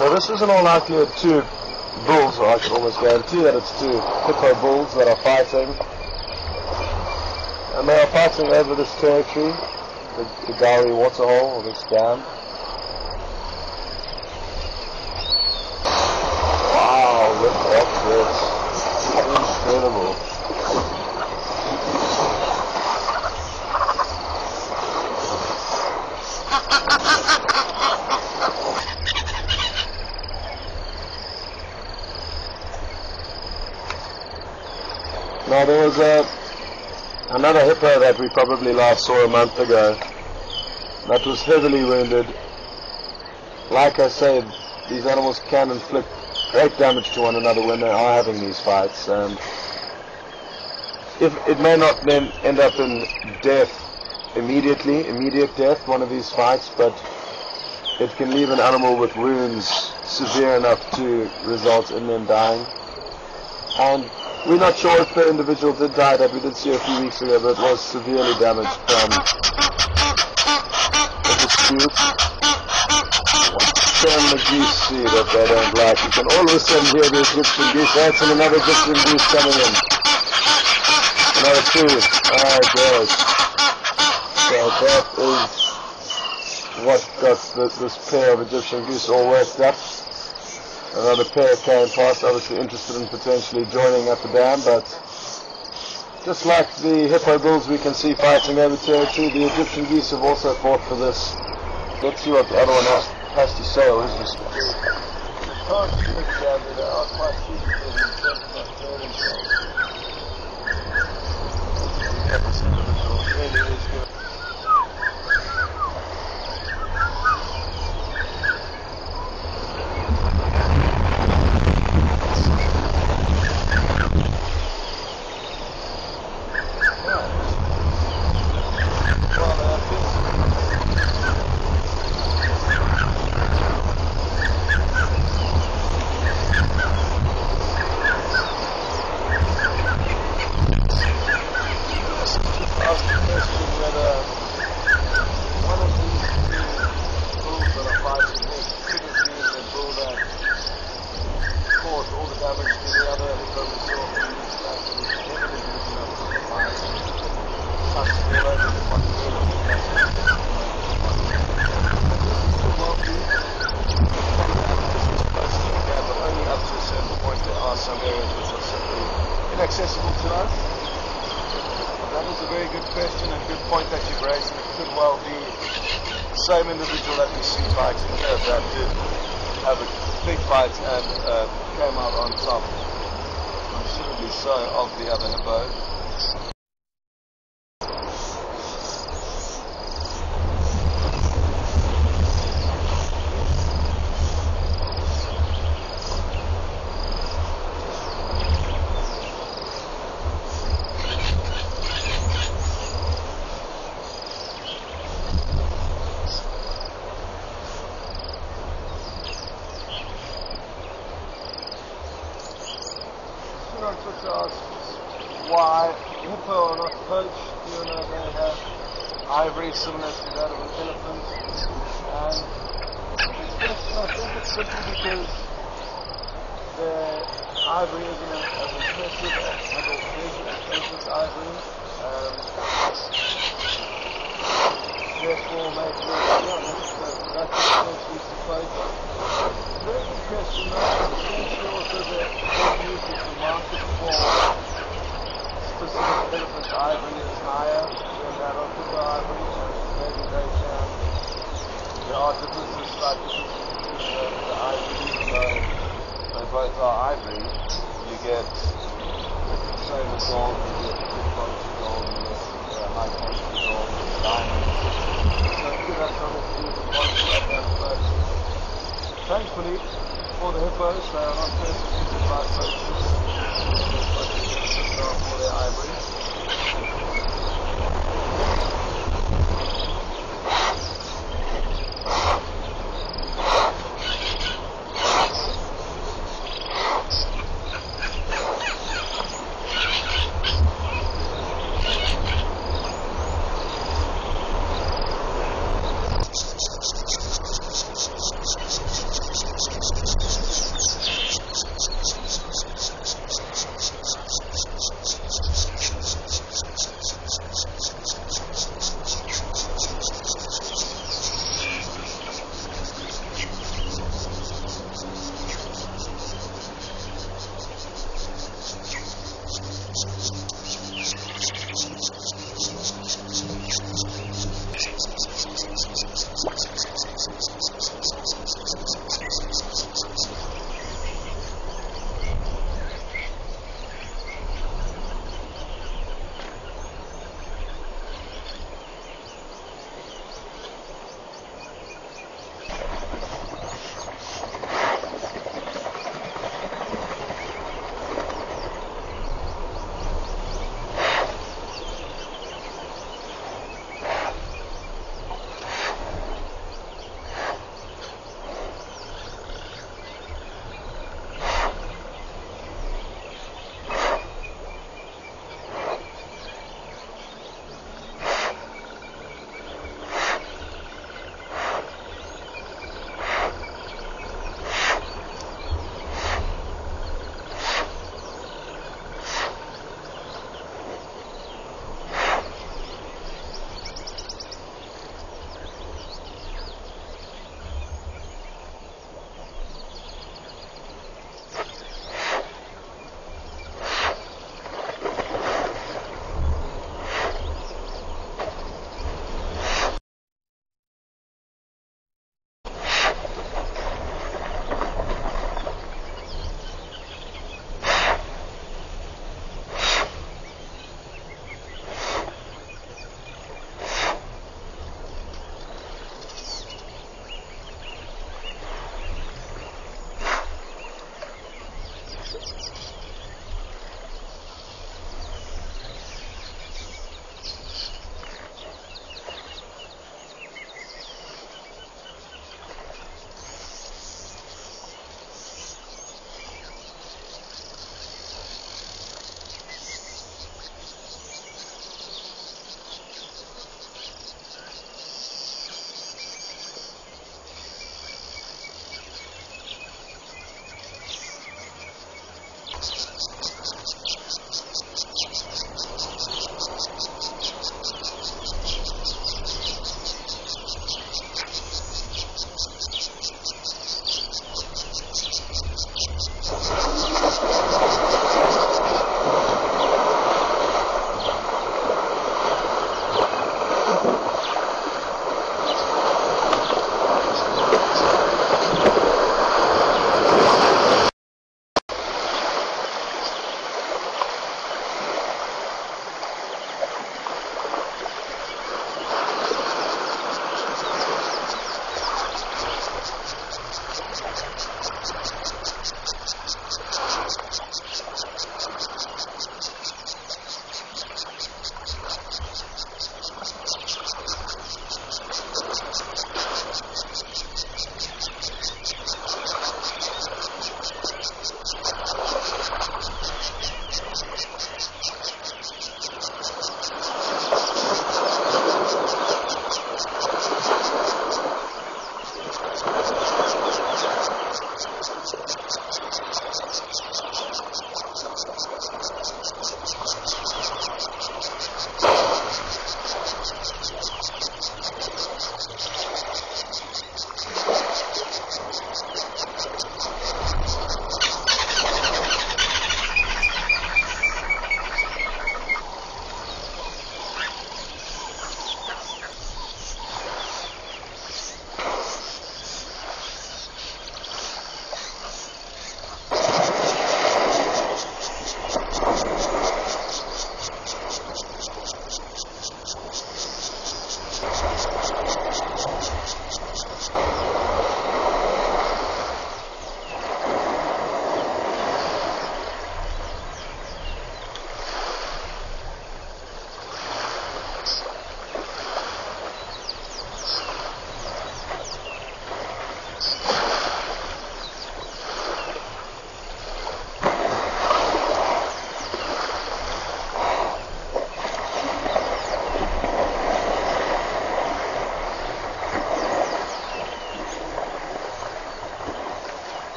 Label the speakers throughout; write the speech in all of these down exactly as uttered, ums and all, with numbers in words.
Speaker 1: So this is in all likelihood two bulls, or I can almost guarantee that it's two hippo bulls that are fighting. And they are fighting over this territory, the, the Gowrie waterhole, or this dam. Wow, look at this. Incredible. Now there was a, another hippo that we probably last saw a month ago that was heavily wounded. Like I said, these animals can inflict great damage to one another when they are having these fights, and if it may not then end up in death immediately, immediate death, one of these fights, but it can leave an animal with wounds severe enough to result in them dying. And we're not sure if the individual did die that we did see a few weeks ago, but was severely damaged from the dispute. Turn the goose see that they don't like. You can all of a sudden hear the Egyptian goose. That's another Egyptian goose coming in. Another two. Alright, guys. So that is what got the, this pair of Egyptian goose all worked up. Another pair came past, obviously interested in potentially joining at the dam, but just like the hippo bulls we can see fighting over territory, the Egyptian geese have also fought for this. Let's see what the other one has, has to say, or his response.
Speaker 2: Accessible to us? That is a very good question and good point that you've raised, and it could well be the same individual that we see fighting here that did have a big fight and uh, came out on top, considerably so, of the other hippo. To ask why hippo are not poached. You know, they have ivory similar to that of an elephant, and it's just, I think it's simply because their ivory isn't as impressive as elephant's ivory, um, therefore maybe yeah, that's essentially to poach. Very good question though. Essentially also the use of the market for specific elephant ivory is higher than that of hippo ivory, so maybe they can, there are differences, slight differences between the, the ivory, so they both are ivory. You get the same as gold, you get good quality gold, you get uh, high quality gold, diamond. So it could have something to do with the quality of that, but thankfully, for the hippos, they are not persecuted by poachers, but for their ivory.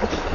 Speaker 1: it.